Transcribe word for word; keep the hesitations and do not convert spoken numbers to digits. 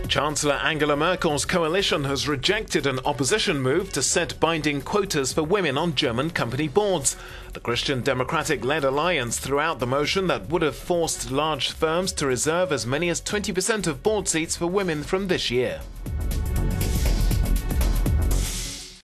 Chancellor Angela Merkel's coalition has rejected an opposition move to set binding quotas for women on German company boards. The Christian Democratic-led alliance threw out the motion that would have forced large firms to reserve as many as twenty percent of board seats for women from this year.